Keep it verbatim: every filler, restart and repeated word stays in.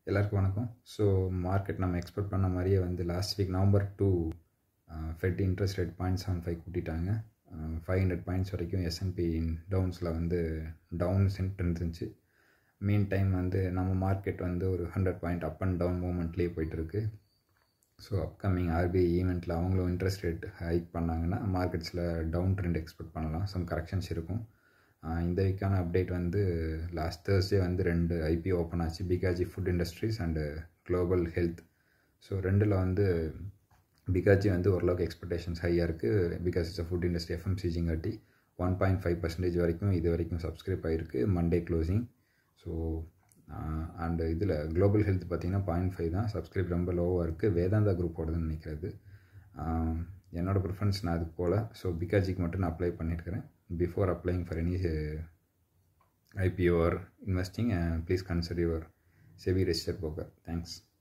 எல்லாருக்கும் வணக்கம். So market நம்ம எக்ஸ்பெக்ட் பண்ண மாதிரியே வந்து last week November two fed interest rate point seven five கூட்டிட்டாங்க. ஃபைவ் ஹண்ட்ரட் பாயிண்ட்ஸ் வரைக்கும் எஸ்என்பி டவுன்ஸில் வந்து டவுன் சென்ட் இருந்துச்சு. மீன் டைம் வந்து நம்ம மார்க்கெட் வந்து ஒரு hundred point up and down மூமெண்ட்லேயே போயிட்டுருக்கு. ஸோ அப்கமிங் ஆர்பிஐ ஈவெண்ட்டில் அவங்களும் இன்ட்ரெஸ்ட் ரேட் ஹைக் பண்ணாங்கன்னா மார்க்கெட்ஸில் டவுன் ட்ரெண்ட் எக்ஸ்பெக்ட் பண்ணலாம். சம் கரெக்ஷன்ஸ் இருக்கும். இந்த வீக்கான அப்டேட் வந்து லாஸ்ட் தேர்ஸ்டே வந்து ரெண்டு ஐபிஓ ஓப்பன் ஆச்சு, Bikaji food industries and global health. So ரெண்டில் வந்து பிகாஜி வந்து ஓரளவுக்கு எக்ஸ்பெக்டேஷன்ஸ் ஹையாக இருக்குது. பிகாஸ் இட்ஸ் ஃபுட் இண்டஸ்ட்ரி எஃப்எம்சிஜிங்காட்டி ஒன் பாயிண்ட் ஃபைவ் பர்சன்டேஜ் வரைக்கும் இது வரைக்கும் சப்ஸ்கிரைப் ஆகிருக்கு மண்டே க்ளோசிங். ஸோ அண்டு இதில் குளோபல் ஹெல்த் பார்த்திங்கன்னா பாயிண்ட் ஃபைவ் தான், சப்ஸ்கிரைப் ரொம்ப லோவாக இருக்குது. வேதாந்தா குரூப்போடதுன்னு நினைக்கிறது. என்னோடய ப்ரிஃபரன்ஸ் நான் அதுக்கு போல். ஸோ பிகாஜிக்கு மட்டும் நான் அப்ளை பண்ணியிருக்கிறேன். Before applying for any uh, I P O or investing, uh, please consider your SEBI registered broker. Thanks.